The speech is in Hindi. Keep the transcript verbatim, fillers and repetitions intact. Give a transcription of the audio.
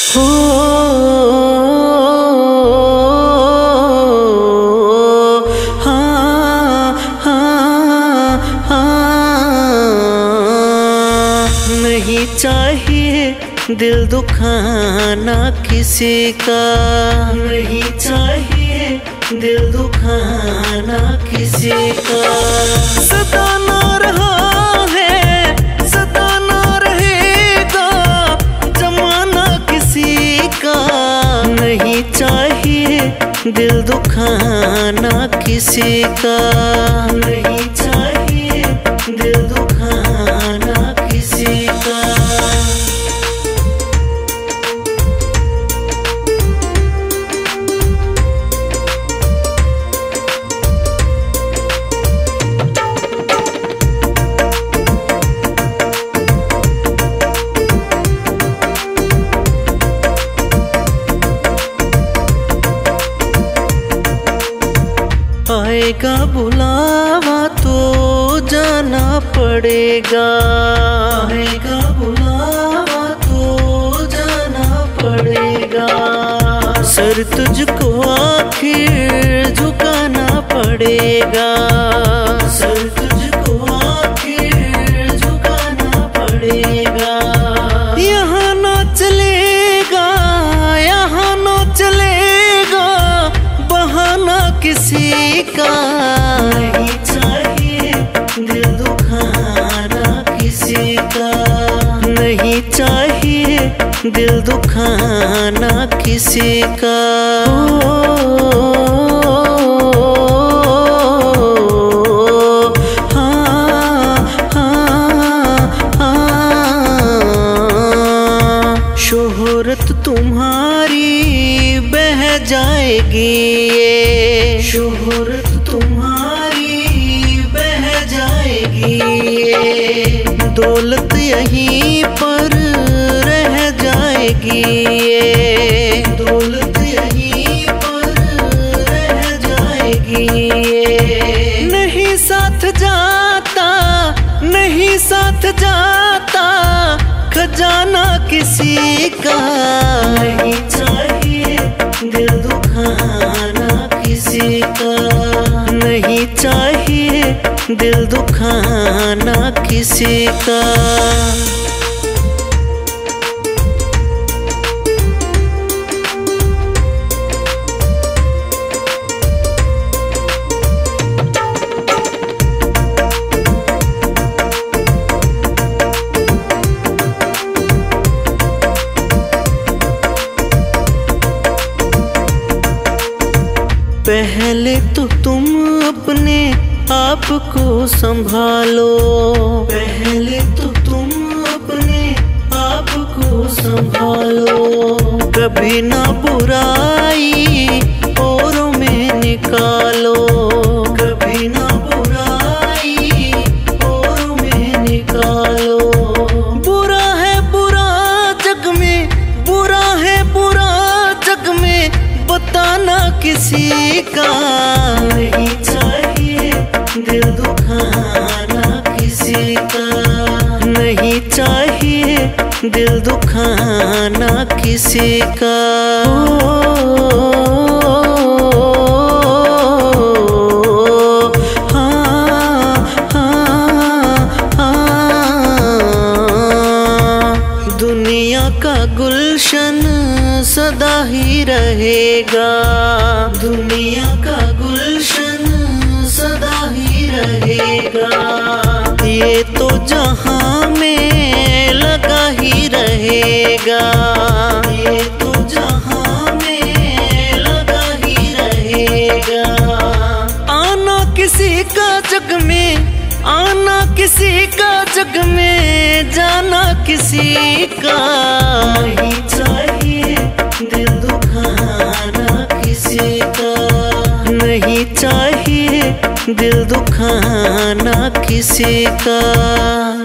हो हाँ हाँ हाँ, नहीं चाहिए दिल दुखाना किसी का, नहीं चाहिए दिल दुखाना किसी का। सताना रहा है सताना रहेगा जमाना किसी का, नहीं चाहिए दिल दुखाना किसी का, नहीं चाहिए दिल दुखाना किसी का। आएगा बुलावा तो जाना पड़ेगा, आएगा बुलावा तो जाना पड़ेगा। सर तुझको आखिर झुकाना पड़ेगा, सर तुझको आखिर झुकाना पड़ेगा। यहाँ ना चलेगा यहाँ ना चलेगा बहाना किसी का, नहीं चाहिए दिल दुखाना किसी का, नहीं चाहिए दिल दुखाना किसी का। हाँ हाँ हाँ, शोहरत तुम्हारी बह जाएगी, ये शोहरत तुम्हारी बह जाएगी, ये दौलत यहीं पर रह जाएगी, ये दौलत यहीं पर रह जाएगी। ये नहीं साथ जाता नहीं साथ जाता खजाना किसी का, नहीं चाहिए दिल दुखाना किसी का, नहीं चाहिए दिल दुखाना किसी का। पहले तो तुम अपने आप को संभालो, पहले तो तुम अपने आप को संभालो। कभी ना बुराई औरों में निकालो, कभी ना बुराई औरों में निकालो। बुरा है बुरा जग में बुरा है बुरा जग में बताना किसी का, नहीं चाहिए दिल दुखाना किसी का, नहीं चाहिए दिल दुखाना किसी का। हाँ हाँ हाँ, दुनिया का गुलशन सदा ही रहेगा, दुनिया का गुलशन सदा ही रहेगा। ये तो जहां में लगा ही रहेगा, ये तो जहां में लगा ही रहेगा। आना किसी का जग में आना किसी का जग में जाना किसी का, नहीं चाहिए दिल दुखाना किसी का, नहीं चाहिए दिल दुखाना किसी का।